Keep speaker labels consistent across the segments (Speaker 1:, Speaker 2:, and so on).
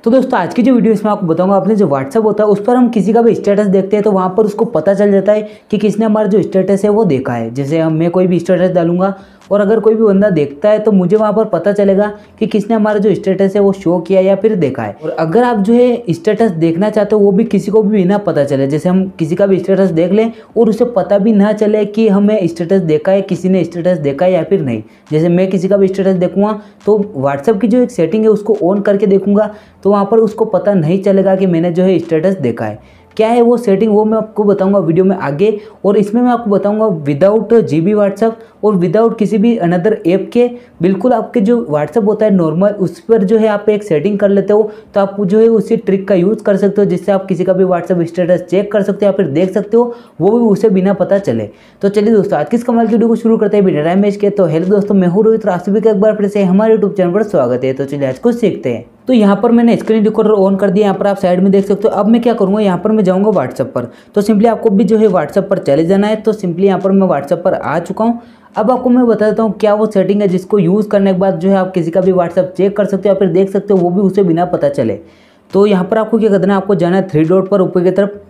Speaker 1: तो दोस्तों आज की जो वीडियो इसमें आपको बताऊंगा, अपने जो व्हाट्सअप होता है उस पर हम किसी का भी स्टेटस देखते हैं तो वहाँ पर उसको पता चल जाता है कि किसने हमारा जो स्टेटस है वो देखा है। जैसे मैं कोई भी स्टेटस डालूंगा और अगर कोई भी बंदा देखता है तो मुझे वहाँ पर पता चलेगा कि किसने हमारा जो स्टेटस है वो शो किया या फिर देखा है। और अगर आप जो है स्टेटस देखना चाहते हो वो भी किसी को भी बिना पता चले, जैसे हम किसी का भी स्टेटस देख लें और उसे पता भी ना चले कि हमें स्टेटस देखा है, किसी ने स्टेटस देखा है या फिर नहीं। जैसे मैं किसी का भी स्टेटस देखूंगा तो व्हाट्सएप की जो एक सेटिंग है उसको ऑन करके देखूंगा तो वहाँ पर उसको पता नहीं चलेगा कि मैंने जो है स्टेटस देखा है। क्या है वो सेटिंग वो मैं आपको बताऊंगा वीडियो में आगे। और इसमें मैं आपको बताऊंगा विदाउट जीबी व्हाट्सएप और विदाउट किसी भी अनदर ऐप के, बिल्कुल आपके जो व्हाट्सएप होता है नॉर्मल उस पर जो है आप एक सेटिंग कर लेते हो तो आप जो है उसी ट्रिक का यूज़ कर सकते हो, जिससे आप किसी का भी व्हाट्सएप स्टेटस चेक कर सकते हो या फिर देख सकते हो, वो भी उसे बिना पता चले। तो चलिए दोस्तों आज किस कमाल की वीडियो को शुरू करते हैं बिना टाइम वेस्ट के। तो हेलो दोस्तों, मैं हूँ रोहित, आप सभी का एक बार फिर से हमारे यूट्यूब चैनल पर स्वागत है। तो चलिए आज कुछ सीखते हैं। तो यहाँ पर मैंने स्क्रीन रिकॉर्डर ऑन कर दिया, यहाँ पर आप साइड में देख सकते हो। अब मैं क्या करूँगा, यहाँ पर मैं जाऊँगा व्हाट्सएप पर। तो सिंपली आपको भी जो है व्हाट्सएप पर चले जाना है। तो सिंपली यहाँ पर मैं व्हाट्सएप पर आ चुका हूँ। अब आपको मैं बता देता हूँ क्या वो सेटिंग है जिसको यूज़ करने के बाद जो है आप किसी का भी व्हाट्सएप चेक कर सकते हो या फिर देख सकते हो, वो भी उसे बिना पता चले। तो यहाँ पर आपको क्या करना है, आपको जाना है 3 डॉट पर ऊपर की तरफ।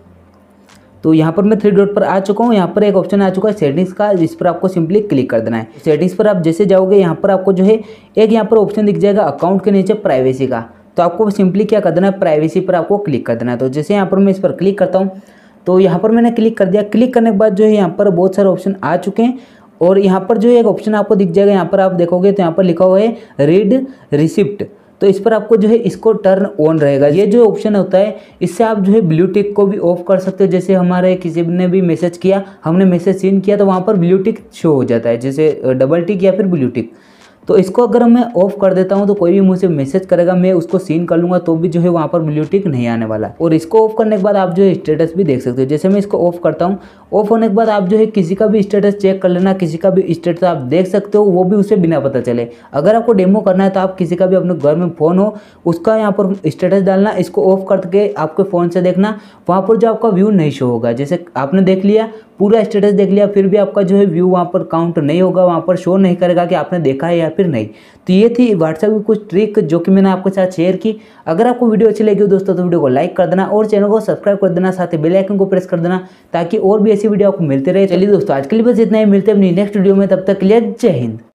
Speaker 1: तो यहाँ पर मैं 3 डॉट पर आ चुका हूँ। यहाँ पर एक ऑप्शन आ चुका है सेटिंग्स का, जिस पर आपको सिंपली क्लिक कर देना है। सेटिंग्स पर आप जैसे जाओगे यहाँ पर आपको जो है एक यहाँ पर ऑप्शन दिख जाएगा अकाउंट के नीचे प्राइवेसी का। तो आपको सिंपली क्या कर देना है, प्राइवेसी पर आपको क्लिक कर देना है। तो जैसे यहाँ पर मैं इस पर क्लिक करता हूँ तो यहाँ पर मैंने क्लिक कर दिया। क्लिक करने के बाद जो है यहाँ पर बहुत सारे ऑप्शन आ चुके हैं और यहाँ पर जो है एक ऑप्शन आपको दिख जाएगा। यहाँ पर आप देखोगे तो यहाँ पर लिखा हुआ है रीड रिसिप्ट। तो इस पर आपको जो है इसको टर्न ऑन रहेगा। ये जो ऑप्शन होता है इससे आप जो है ब्लू टिक को भी ऑफ कर सकते हो। जैसे हमारे किसी ने भी मैसेज किया, हमने मैसेज सीन किया तो वहाँ पर ब्लू टिक शो हो जाता है, जैसे डबल टिक या फिर ब्लू टिक। तो इसको अगर मैं ऑफ कर देता हूं तो कोई भी मुझसे मैसेज करेगा, मैं उसको सीन कर लूँगा तो भी जो है वहाँ पर ब्लू टिक नहीं आने वाला। और इसको ऑफ करने के बाद आप जो है स्टेटस भी देख सकते हो। जैसे मैं इसको ऑफ करता हूँ, ऑफ होने के बाद आप जो है किसी का भी स्टेटस चेक कर लेना, किसी का भी स्टेटस आप देख सकते हो, वो भी उसे बिना पता चले। अगर आपको डेमो करना है तो आप किसी का भी अपने घर में फ़ोन हो उसका यहाँ पर स्टेटस डालना, इसको ऑफ करके आपके फ़ोन से देखना, वहाँ पर जो आपका व्यू नहीं शो होगा। जैसे आपने देख लिया, पूरा स्टेटस देख लिया, फिर भी आपका जो है व्यू वहाँ पर काउंट नहीं होगा, वहाँ पर शो नहीं करेगा कि आपने देखा है या फिर नहीं। तो ये थी व्हाट्सएप की कुछ ट्रिक जो कि मैंने आपके साथ शेयर की। अगर आपको वीडियो अच्छी लगी हो दोस्तों तो वीडियो को लाइक कर देना और चैनल को सब्सक्राइब कर देना, साथ ही बेल आइकन को प्रेस कर देना ताकि और भी ऐसी वीडियो आपको मिलते रहे। चलिए दोस्तों आज के लिए बस इतना ही, मिलते हैं अपनी नेक्स्ट वीडियो में, तब तक के लिए जय हिंद।